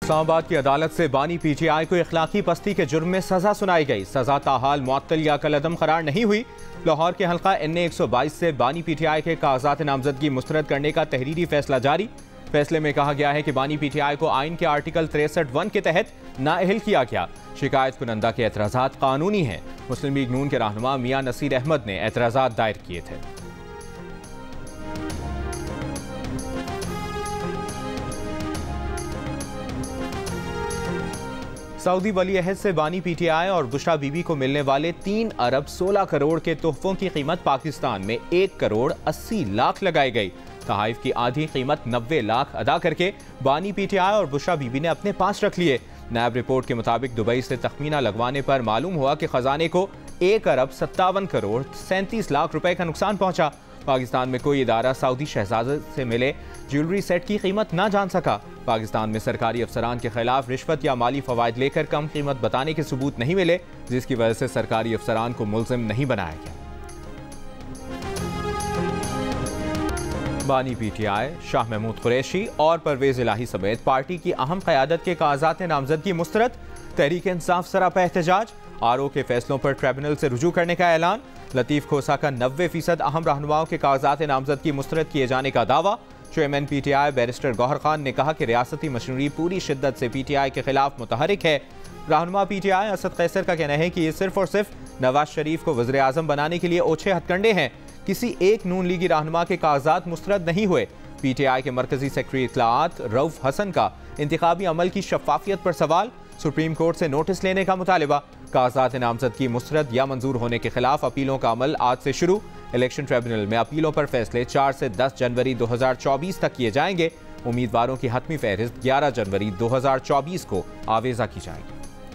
इस्लामाबाद की अदालत से बानी PTI को इखलाकी पस्ती के जुर्म में सजा सुनाई गई। सजा ताहाल मुअत्तल या कलअदम करार नहीं हुई। लाहौर के हल्का NA 122 से बानी PTI के कागजात नामजदगी मुस्तरद करने का तहरीरी फैसला जारी। फैसले में कहा गया है कि बानी PTI को आइन के आर्टिकल 63(1) के तहत नाअहल किया गया। शिकायत कुनंदा के एतराज़ात कानूनी हैं। मुस्लिम लीग नून के रहनुमा मियां नसीर अहमद ने एतराज़ात दायर किए थे। सऊदी वली अहद से बानी PTI और बुशरा बीबी को मिलने वाले 3 अरब 16 करोड़ के तोहफों की कीमत पाकिस्तान में 1 करोड़ 80 लाख लगाई गई। तहाइफ की आधी कीमत 90 लाख अदा करके बानी PTI और बुशरा बीबी ने अपने पास रख लिए। नैब रिपोर्ट के मुताबिक दुबई से तखमीना लगवाने पर मालूम हुआ कि खजाने को 1 अरब 57 करोड़ 37 लाख रुपए का नुकसान पहुंचा। पाकिस्तान में कोई इदारा सऊदी शहजादे से मिले ज्वेलरी सेट की कीमत ना जान सका। पाकिस्तान में सरकारी अफसरान के खिलाफ रिश्वत या माली फवायद लेकर कम कीमत बताने के सबूत नहीं मिले, जिसकी वजह से सरकारी अफसरान को मुल्जिम नहीं बनाया गया। बानी PTI, शाह महमूद कुरैशी और परवेज इलाही समेत पार्टी की अहम क़यादत के कागजात नामजदगी मुस्तरद। तहरीक इंसाफ सरापा एहतजाज। RO के फैसलों पर ट्रिब्यूनल से रुजू करने का ऐलान। लतीफ़ खोसा का 90% अहम रहनुमाओं के कागजात नामजदगी मुस्तरद किए जाने का दावा। Chairman PTI barrister Gohar Khan ने कहा कि रियासती मशीनरी पूरी शिद्दत से PTI के खिलाफ मुतहरिक है। रहनुमा PTI असद कैसर का कहना है कि ये सिर्फ और सिर्फ नवाज शरीफ को वज़ीर आज़म बनाने के लिए ओछे हथकंडे हैं। किसी एक नून लीगी रहनुमा के कागजात मुस्तरद नहीं हुए। PTI के मरकजी सेक्रेटरी इत्तलाआत रऊफ हसन का इंतखाबी अमल की शफाफियत पर सवाल। सुप्रीम कोर्ट से नोटिस लेने का मुतालिबा। कागजात नामजदगी मुस्तरद या मंजूर होने के खिलाफ अपीलों का अमल आज से शुरू। इलेक्शन ट्रिब्यूनल में अपीलों पर फैसले 4 से 10 जनवरी 2024 तक किए जाएंगे। उम्मीदवारों की हतमी फहरिस्त 11 जनवरी 2024 को आवेजा की जाएगी।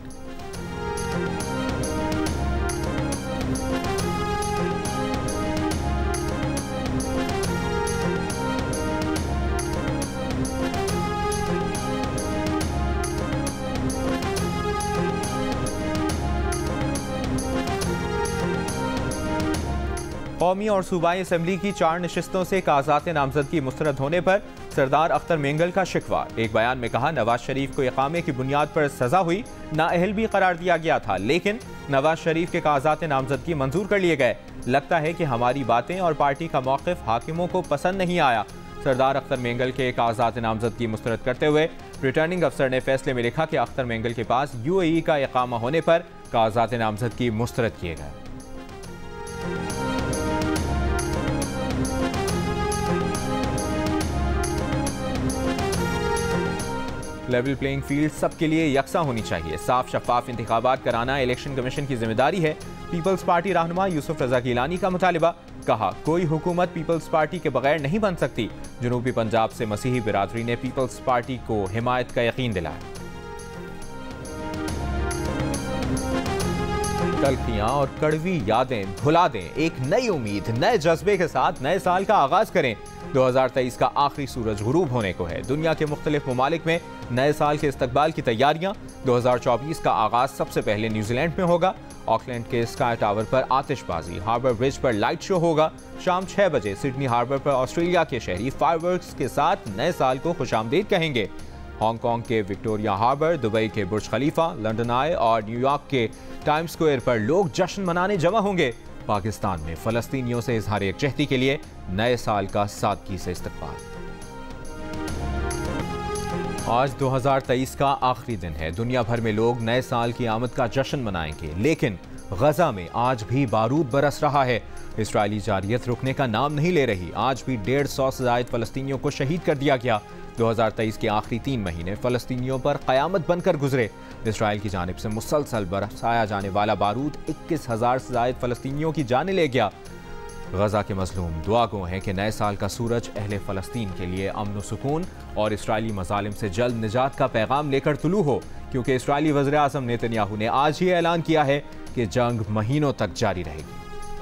कौमी और सूबाई असम्बली की 4 नशिस्तों से कागजात नामजदगी मुस्तरद होने पर सरदार अख्तर मेंगल का शिकवा। एक बयान में कहा, नवाज शरीफ को इकामे की बुनियाद पर सजा हुई, नाअहल भी करार दिया गया था, लेकिन नवाज शरीफ के कागजात नामजदगी मंजूर कर लिए गए। लगता है कि हमारी बातें और पार्टी का मौक़िफ़ हाकिमों को पसंद नहीं आया। सरदार अख्तर मेंगल के कागजात नामजदगी मुस्तरद करते हुए रिटर्निंग अफसर ने फैसले में लिखा कि अख्तर मेंगल के पास UAE का इकामा होने पर कागजात नामजदगी मुस्तरद किए गए। लेवल प्लेइंग फील्ड सबके लिए यकसा होनी चाहिए। साफ शफाफ इंतखाबात कराना इलेक्शन कमीशन की जिम्मेदारी है। पीपल्स पार्टी रहनुमा यूसुफ रजा गिलानी का मुतालिबा। कहा, कोई हुकूमत पीपल्स पार्टी के बगैर नहीं बन सकती। जनूबी पंजाब से मसीही बिरादरी ने पीपल्स पार्टी को हिमायत का यकीन दिलाया। तलखियां और कड़वी यादें भुला दें, एक नई उम्मीद, नए जज्बे के साथ नए साल का आगाज करें। 2023 का आखिरी सूरज गुरूब होने को है। दुनिया के मुख्तलिफ ममालिक में नए साल के इस्तकबाल की तैयारियां। 2024 का आगाज सबसे पहले न्यूजीलैंड में होगा। ऑकलैंड के स्काई टावर पर आतिशबाजी, हार्बर ब्रिज पर लाइट शो होगा। शाम 6 बजे सिडनी हार्बर पर ऑस्ट्रेलिया के शहरी फायरवर्क्स के साथ नए साल को खुशामदीद कहेंगे। हांगकांग के विक्टोरिया हार्बर, दुबई के बुर्ज खलीफा, लंदन आई और न्यूयॉर्क के टाइम स्क्वायर पर लोग जश्न मनाने जमा होंगे। पाकिस्तान में फलस्तीनियों से इजहार यकजहती के लिए नए साल का सादगी से इस्तकबाल। आज 2023 का आखिरी दिन है। दुनिया भर में लोग नए साल की आमद का जश्न मनाएंगे, लेकिन गजा में आज भी बारूद बरस रहा है। इस्राएली जारियत रुकने का नाम नहीं ले रही। आज भी 150 से ज़ायद फलस्तीनियों को शहीद कर दिया गया। 2023 के आखिरी 3 महीने फलस्तीनियों पर क़यामत बनकर गुजरे। इसराइल की जानिब से मुसलसल बरसाया जाने वाला बारूद 21,000 से ज़ायद फलस्तीनियों की जानें ले गया। गजा के मजलूम दुआ गो हैं कि नए साल का सूरज अहले फ़लस्तीन के लिए अमन व सुकून और इसराइली मजालिम से जल्द निजात का पैगाम लेकर तुलू हो, क्योंकि इसराइली वज़ीर आज़म नेतन्याहू ने आज ही ऐलान किया है कि जंग महीनों तक जारी रहेगी।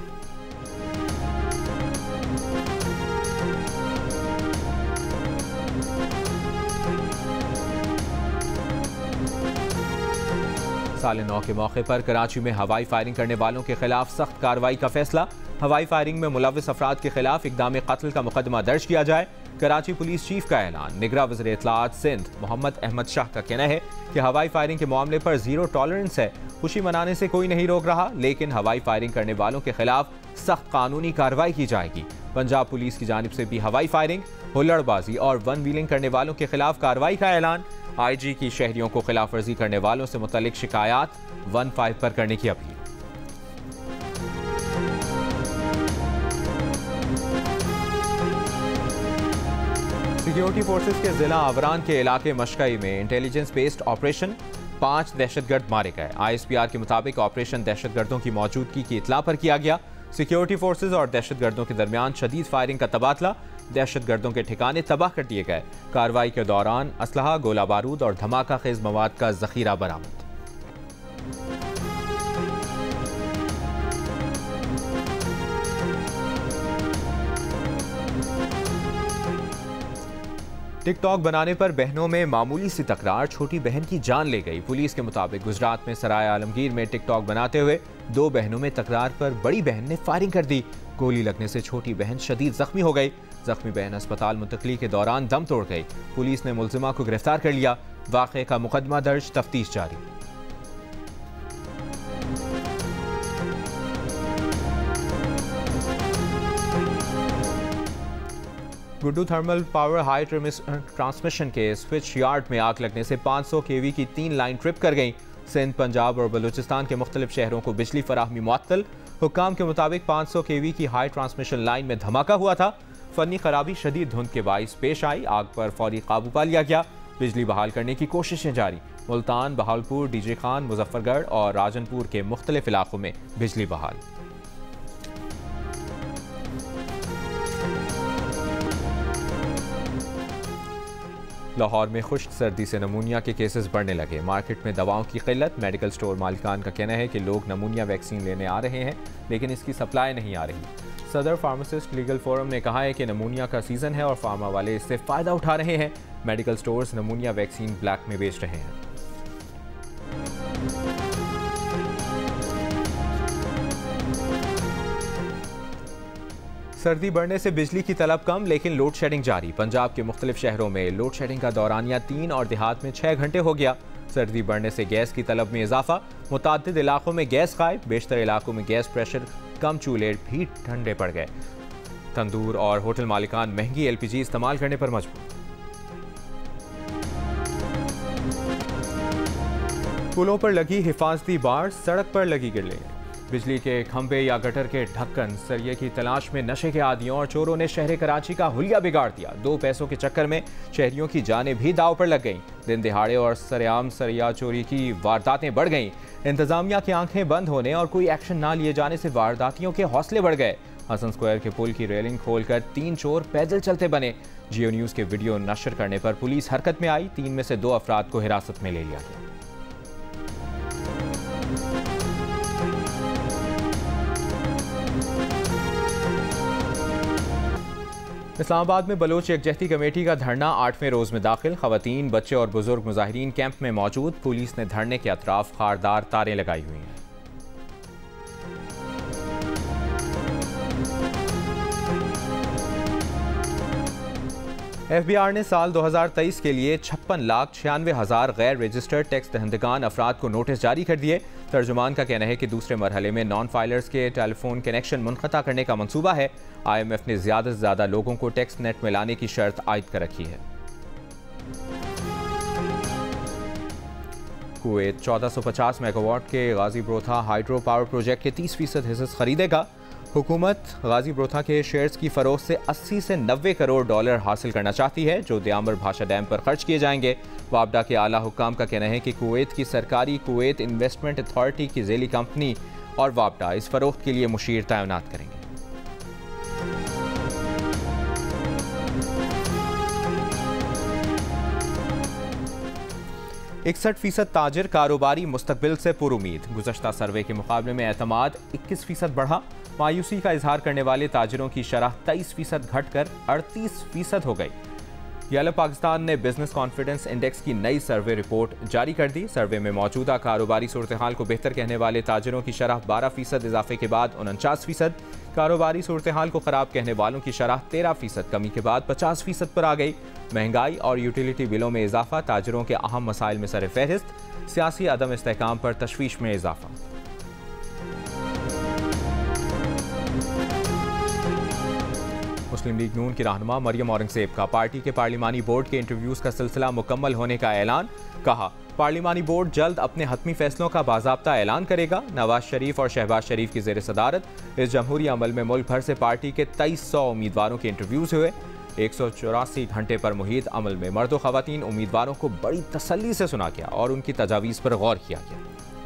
साल नौ के मौके पर कराची में हवाई फायरिंग करने वालों के खिलाफ सख्त कार्रवाई का फैसला। हवाई फायरिंग में मुलव्विस अफराद के खिलाफ इक़दाम कत्ल का मुकदमा दर्ज किया जाए। कराची पुलिस चीफ का ऐलान। निगरां वज़ीर इत्तलात सिंध मोहम्मद अहमद शाह का कहना है कि हवाई फायरिंग के मामले पर जीरो टॉलरेंस है। खुशी मनाने से कोई नहीं रोक रहा, लेकिन हवाई फायरिंग करने वालों के खिलाफ सख्त कानूनी कार्रवाई की जाएगी। पंजाब पुलिस की जानिब से भी हवाई फायरिंग, हुल्लड़बाजी और वन व्हीलिंग करने वालों के खिलाफ कार्रवाई का ऐलान। IG की शहरियों को खिलाफ वर्जी करने वालों से मुतल्लिक शिकायत 15 पर करने की अपील। सिक्योरिटी फोर्सेस के जिला आवरान के इलाके मशकई में इंटेलिजेंस बेस्ड ऑपरेशन, 5 दहशतगर्द मारे गए। ISPR के मुताबिक ऑपरेशन दहशतगर्दों की मौजूदगी की इत्तला पर किया गया। सिक्योरिटी फोर्सेस और दहशतगर्दों के दरमियान शदीद फायरिंग का तबादला, दहशतगर्दों के ठिकाने तबाह कर दिए गए। कार्रवाई के दौरान असलहा, गोला बारूद और धमाका खेज मवाद का जखीरा बरामद। टिकटॉक बनाने पर बहनों में मामूली सी तकरार, छोटी बहन की जान ले गई। पुलिस के मुताबिक गुजरात में सराय आलमगीर में टिकटॉक बनाते हुए 2 बहनों में तकरार पर बड़ी बहन ने फायरिंग कर दी। गोली लगने से छोटी बहन शदीद जख्मी हो गई। जख्मी बहन अस्पताल मुंतकली के दौरान दम तोड़ गई। पुलिस ने मुलजिमा को गिरफ्तार कर लिया। वाक़े का मुकदमा दर्ज, तफ्तीश जारी। Guddu thermal power high transmission के स्विच यार्ड में आग लगने से 500 kV की 3 लाइन ट्रिप कर गई। सिंध, पंजाब और बलूचिस्तान के मुख्तलिफ शहरों को बिजली फराहमी मुअत्तल। हुक्काम के मुताबिक 500 kV की हाई ट्रांसमिशन लाइन में धमाका हुआ था। फनी खराबी शदीद धुंध के बाइस पेश आई। आग पर फौरी काबू पा लिया गया। बिजली बहाल करने की कोशिशें जारी। मुल्तान, बहावलपुर, डीजे खान, मुजफ्फरगढ़ और राजनपुर के मुख्तलिफ इलाकों में बिजली बहाल। लाहौर में खुश्क सर्दी से नमूनिया के केसेस बढ़ने लगे। मार्केट में दवाओं की किल्लत। मेडिकल स्टोर मालिकान का कहना है कि लोग नमूनिया वैक्सीन लेने आ रहे हैं, लेकिन इसकी सप्लाई नहीं आ रही। सदर फार्मासिस्ट लीगल फोरम ने कहा है कि नमूनिया का सीजन है और फार्मा वाले इससे फ़ायदा उठा रहे हैं। मेडिकल स्टोर्स नमूनिया वैक्सीन ब्लैक में बेच रहे हैं। सर्दी बढ़ने से बिजली की तलब कम, लेकिन लोड शेडिंग जारी। पंजाब के मुख्तलिफ शहरों में लोड शेडिंग का दौरानिया 3 और देहात में 6 घंटे हो गया। सर्दी बढ़ने से गैस की तलब में इजाफा। मुताद्दिद इलाकों में गैस गायब। बेशतर इलाकों में गैस प्रेशर कम, चूल्हे भी ठंडे पड़ गए। तंदूर और होटल मालिकान महंगी LPG इस्तेमाल करने पर मजबूर। पुलों पर लगी हिफाजती बाड़, सड़क पर लगी गिरलें। बिजली के खंभे या गटर के ढक्कन, सरिये की तलाश में नशे के आदियों और चोरों ने शहर कराची का हुलिया बिगाड़ दिया। 2 पैसों के चक्कर में शहरियों की जानें भी दाव पर लग गईं। दिन दिहाड़े और सरेआम सरिया चोरी की वारदातें बढ़ गईं। इंतजामिया की आंखें बंद होने और कोई एक्शन ना लिए जाने से वारदातियों के हौसले बढ़ गए। हसन स्क्वायर के पुल की रेलिंग खोलकर 3 चोर पैदल चलते बने। जियो न्यूज़ के वीडियो नशर करने पर पुलिस हरकत में आई। 3 में से 2 अफराद को हिरासत में ले लिया गया। इस्लामाबाद में बलोच यकजहती कमेटी का धरना 8वें रोज में दाखिल। खवातीन, बच्चे और बुजुर्ग मुजाहिरीन कैंप में मौजूद। पुलिस ने धरने के अतराफ खारदार तारें लगाई हुई हैं। FBI ने साल 2023 के लिए 56,96,000 गैर रजिस्टर्ड टैक्स दहंदगान अफराद को नोटिस जारी कर दिए। तर्जुमान का कहना है कि दूसरे मरहले में नॉन फाइलर्स के टेलीफोन कनेक्शन मुनक़ता करने का मंसूबा है। IMF ने ज़्यादा से ज़्यादा लोगों को टैक्स नेट में लाने की शर्त आयद कर रखी है। कुवैत 1450 मेगावाट के Ghazi Barotha hydro power project के 30% हिस्से खरीदेगा। हुकूमत गाजी ब्रोथा के शेयर्स की फरोख्त से 80 से 90 करोड़ डॉलर हासिल करना चाहती है, जो दियामर भाषा डैम पर खर्च किए जाएंगे। वापडा के आला हुक्काम का कहना है कि कुवैत की सरकारी कुवैत इन्वेस्टमेंट अथॉरिटी की ज़ेली कंपनी और वापडा इस फरोख्त के लिए मुशीर तैनात करेंगे। 61% ताजिर कारोबारी मुस्तकबिल से पुरुमीद। गुज़श्ता सर्वे के मुकाबले में एतमाद 21% बढ़ा। मायूसी का इजहार करने वाले ताजिरों की शरह 23% घटकर 38% हो गई। गैलप पाकिस्तान ने बिजनेस कॉन्फिडेंस इंडेक्स की नई सर्वे रिपोर्ट जारी कर दी। सर्वे में मौजूदा कारोबारी सूरत हाल को बेहतर कहने वाले ताजिरों की शरह 12% इजाफे के बाद 49%, कारोबारी सूरत हाल को खराब कहने वालों की शरह 13% कमी के बाद 50% पर आ गई। महंगाई और यूटिलिटी बिलों में इजाफा ताजरों के अहम मसाइल में सर फहरिस्त। सियासी अदम इस्तेहकाम पर तशवीश में इजाफा। मुस्लिम लीग नून की रहनुमा मरियम औरंगजेब का पार्टी के पार्लिमानी बोर्ड के इंटरव्यूज का सिलसिला मुकम्मल होने का ऐलान। कहा, पार्लिमानी बोर्ड जल्द अपने हतमी फैसलों का बाज़ाब्ता ऐलान करेगा। नवाज शरीफ और शहबाज शरीफ की ज़ेर सदारत इस जमहूरी अमल में मुल्क भर से पार्टी के 2300 उम्मीदवारों के इंटरव्यूज हुए। 184 घंटे पर मुहित अमल में मर्द व ख़वातीन उम्मीदवारों को बड़ी तसल्ली से सुना गया और उनकी तजावीज़ पर गौर किया गया।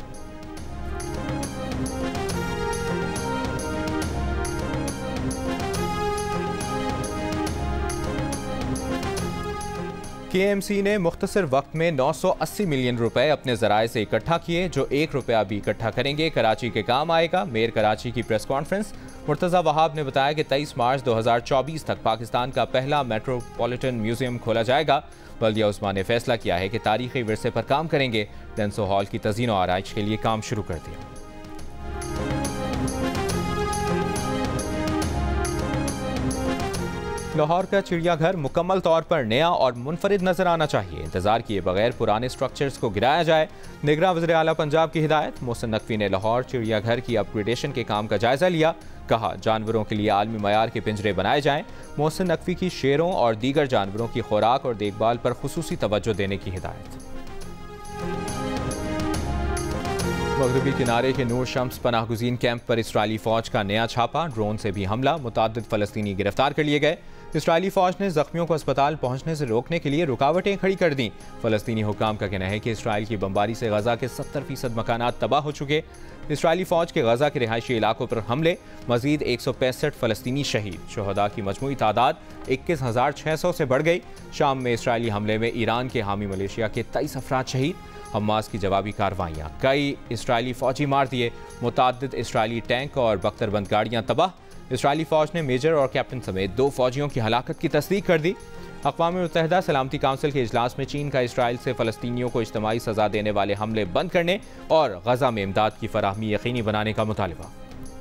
KMC ने मुख्तसर वक्त में 980 मिलियन रुपए अपने ज़राए से इकट्ठा किए, जो 1 रुपया भी इकट्ठा करेंगे कराची के काम आएगा। मेयर कराची की प्रेस कॉन्फ्रेंस। मुर्तज़ा वहाब ने बताया कि 23 मार्च 2024 तक पाकिस्तान का पहला मेट्रोपॉलिटन म्यूजियम खोला जाएगा। बल्दिया उस्मान ने फैसला किया है कि तारीखी विरसे पर काम करेंगे। डेंसो हॉल की तज़ीन और आराइश के लिए काम शुरू कर दिया। लाहौर का चिड़ियाघर मुकम्मल तौर पर नया और मुनफरिद नजर आना चाहिए। इंतजार किए बगैर पुराने स्ट्रक्चर्स को गिराया जाए। निगरान वज़ीर आला पंजाब की हिदायत। मोहसिन नकवी ने लाहौर चिड़ियाघर की अपग्रेडेशन के काम का जायजा लिया। कहा, जानवरों के लिए आलमी मयार के पिंजरे बनाए जाएं। मोहसिन नकवी की शेरों और दीगर जानवरों की खुराक और देखभाल पर खुसूसी तवज्जो देने की हिदायत। मगरबी किनारे के नूर शम्स पनाहगुज़ीन कैंप पर इसराइली फौज का नया छापा। ड्रोन से भी हमला। मुतअद्दिद फ़लस्तीनी गिरफ्तार कर लिए गए। इसराइली फौज ने जख्मियों को अस्पताल पहुंचने से रोकने के लिए रुकावटें खड़ी कर दी। फ़लस्तीनी हुक्काम का कहना है कि इसराइल की बमबारी से गजा के 70% मकानात तबाह हो चुके। इसराइली फौज के गजा के रिहायशी इलाकों पर हमले। मजीद 165 फ़लस्तीनी शहीद। शुहदा की मजमूई तादाद 21,600 से बढ़ गई। शाम में इसराइली हमले में ईरान के हामी मलेशिया के 23 अफराद शहीद। हमास की जवाबी कार्रवाइयाँ। कई इसराइली फौजी मार दिए। मुतअद्दिद इसराइली टैंक और बख्तरबंद गाड़ियाँ तबाह। इसराइली फौज ने मेजर और कैप्टन समेत 2 फौजियों की हलाकत की तस्दीक कर दी। अक़वाम मुत्तहिदा सलामती काउंसिल के इजलास में चीन का इसराइल से फ़लस्तीनियों को इज्तिमाई सज़ा देने वाले हमले बंद करने और गजा में इमदाद की फराहमी यकीनी बनाने का मुतालिबा।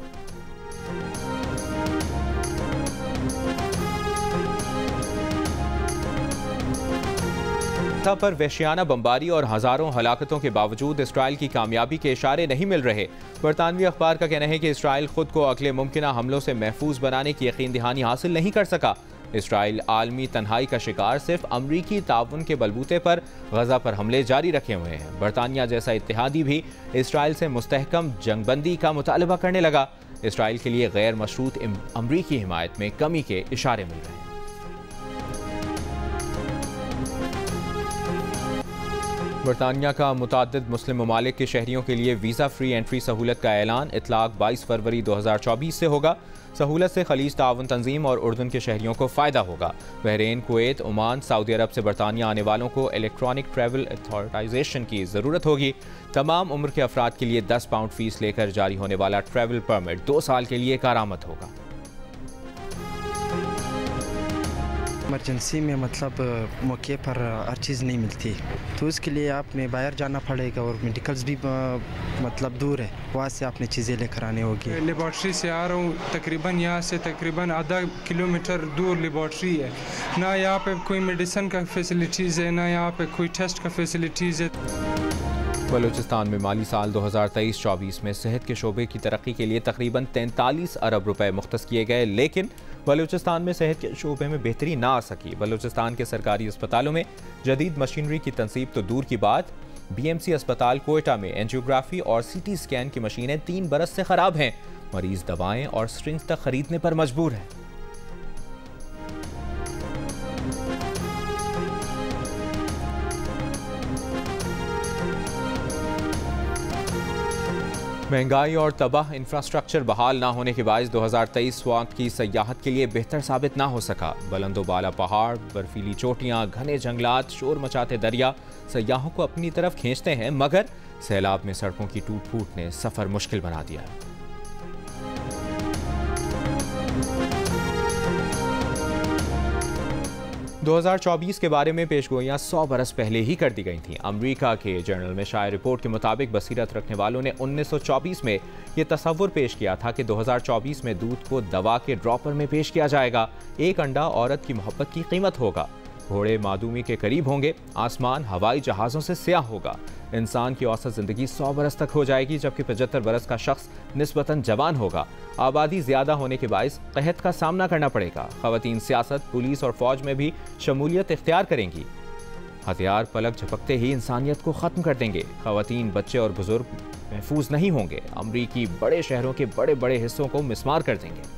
पर वहशियाना बमबारी और हजारों हलाकतों के बावजूद इसराइल की कामयाबी के इशारे नहीं मिल रहे। बरतानवी अखबार का कहना है कि इसराइल खुद को अगले मुमकिना हमलों से महफूज बनाने की यकीन दहानी हासिल नहीं कर सका। इसराइल आलमी तन्हाई का शिकार सिर्फ अमरीकी ताउन के बलबूते पर गजा पर हमले जारी रखे हुए हैं। बरतानिया जैसा इत्तेहादी भी इसराइल से मुस्तहकम जंगबंदी का मुतालबा करने लगा। इसराइल के लिए गैर मशरूत अमरीकी हिमायत में कमी के इशारे मिल रहे हैं। बरतानिया का मुतअद्दिद मुस्लिम ममालिक के शहरियों के लिए वीज़ा फ्री एंट्री सहूलत का ऐलान। इतलाक 22 फरवरी 2024 से होगा। सहूलत से खलीज ताउन तंजीम और उर्दन के शहरियों को फ़ायदा होगा। Bahrain, Kuwait, Oman, Saudi Arab से बरतानिया आने वालों को इलेक्ट्रॉनिक ट्रैवल अथॉराइजेशन की ज़रूरत होगी। तमाम उम्र के अफराद के लिए 10 पाउंड फ़ीस लेकर जारी होने वाला ट्रैवल परमिट 2 साल के लिए कारामद होगा। इमरजेंसी में मतलब मौके पर हर चीज़ नहीं मिलती, तो उसके लिए आपने बाहर जाना पड़ेगा और मेडिकल्स भी मतलब दूर है, वहाँ से आपने चीज़ें लेकर आनी होगी। लेबॉर्ट्री से आ रहा हूँ, तकरीबन यहाँ से तकरीबन आधा किलोमीटर दूर लेबॉर्ट्री है। ना यहाँ पे कोई मेडिसिन का फैसिलिटीज़ है, ना यहाँ पे कोई टेस्ट का फैसिलिटीज़ है। बलूचिस्तान में माली साल 2023-24 में सेहत के शोबे की तरक्की के लिए तकरीबन 43 अरब रुपए मुख्तस किए गए, लेकिन बलूचिस्तान में सेहत के शोबे में बेहतरी ना आ सकी। बलूचिस्तान के सरकारी अस्पतालों में जदीद मशीनरी की तनसीब तो दूर की बात, BMC अस्पताल कोयटा में एंजियोग्राफी और CT स्कैन की मशीनें 3 बरस से ख़राब हैं। मरीज दवाएं और स्ट्रिंग्स तक खरीदने पर मजबूर है। महंगाई और तबाह इंफ्रास्ट्रक्चर बहाल ना होने के बायस 2023 वक्त की सयाहत के लिए बेहतर साबित ना हो सका। बुलंदोबाला पहाड़, बर्फीली चोटियाँ, घने जंगलात, शोर मचाते दरिया सयाहों को अपनी तरफ खींचते हैं, मगर सैलाब में सड़कों की टूट फूट ने सफ़र मुश्किल बना दिया है। 2024 के बारे में पेशगोइयां 100 बरस पहले ही कर दी गई थीं। अमेरिका के जर्नल में शाया रिपोर्ट के मुताबिक बसीरत रखने वालों ने 1924 में ये तस्वुर पेश किया था कि 2024 में दूध को दवा के ड्रॉपर में पेश किया जाएगा। एक अंडा औरत की मोहब्बत की कीमत होगा। घोड़े मादूमी के करीब होंगे। आसमान हवाई जहाज़ों से स्याह होगा। इंसान की औसत ज़िंदगी 100 बरस तक हो जाएगी, जबकि 75 बरस का शख्स निस्बतन जवान होगा। आबादी ज़्यादा होने के बायस कहत का सामना करना पड़ेगा। ख़वातीन सियासत, पुलिस और फ़ौज में भी शमूलियत इख्तियार करेंगी। हथियार पलक झपकते ही इंसानियत को ख़त्म कर देंगे। ख़वातीन, बच्चे और बुजुर्ग महफूज नहीं होंगे। अमरीकी बड़े शहरों के बड़े बड़े हिस्सों को मिस्मार कर देंगे।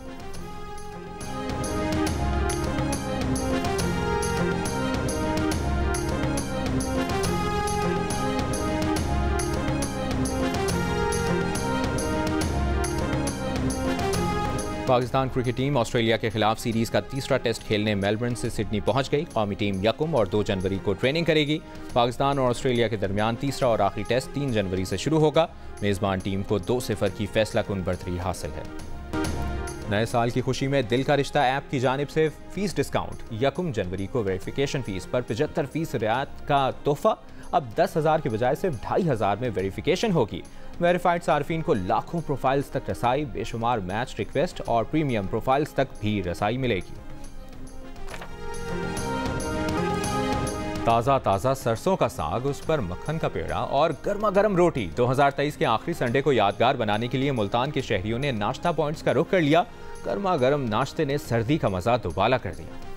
पाकिस्तान क्रिकेट टीम ऑस्ट्रेलिया के खिलाफ सीरीज का तीसरा टेस्ट खेलने मेलबर्न से सिडनी पहुंच गई। कौमी टीम 1 और 2 जनवरी को ट्रेनिंग करेगी। पाकिस्तान और ऑस्ट्रेलिया के दरमियान तीसरा और आखिरी टेस्ट 3 जनवरी से शुरू होगा। मेज़बान टीम को 2-0 की फैसलाकुन बढ़तरी हासिल है। नए साल की खुशी में दिल का रिश्ता ऐप की जानिब से फीस डिस्काउंट। 1 जनवरी को वेरिफिकेशन फीस पर 75% रियायत का तोहफा। अब 10,000 के बजाय सिर्फ 2,500 में वेरिफिकेशन होगी। वेरीफाइड सार्फिन को लाखों प्रोफाइल्स तक रसाई, बेशुमार मैच रिक्वेस्ट और प्रीमियम प्रोफाइल्स तक भी रसाई मिलेगी। ताज़ा ताज़ा सरसों का साग, उस पर मक्खन का पेड़ा और गर्मा गर्म रोटी। 2023 के आखिरी संडे को यादगार बनाने के लिए मुल्तान के शहरियों ने नाश्ता पॉइंट्स का रुख कर लिया। गर्मा गर्म नाश्ते ने सर्दी का मजा दुबाला कर दिया।